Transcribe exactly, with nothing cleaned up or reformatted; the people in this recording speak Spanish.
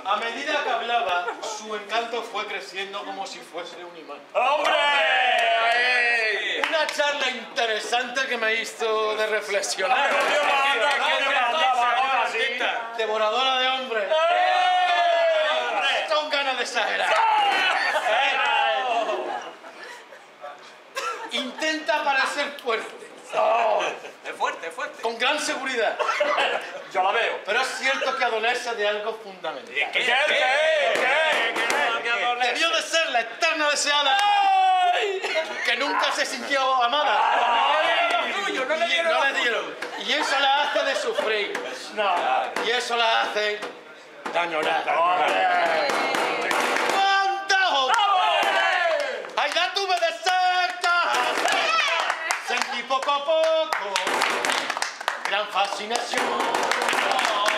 A medida que hablaba, su encanto fue creciendo como si fuese un imán. ¡Hombre! Una charla interesante que me hizo de reflexionar. Devoradora de hombres. Son ganas de exagerar. Intenta parecer fuerte. Es fuerte, es fuerte. Con gran seguridad. Yo la veo. Pero es cierto que adolece de algo fundamental. ¿Qué? ¿Qué? ¿Qué? Debió de ser la eterna deseada que nunca se sintió amada. Uy, no le Y dieron. no le dieron. Y eso la hace de sufrir. No. Y eso la hace de añorar. ¡Hombre! ¡Cuánto! ¡Ay, ya tuve de cerca! Sentí poco a poco gran fascinación.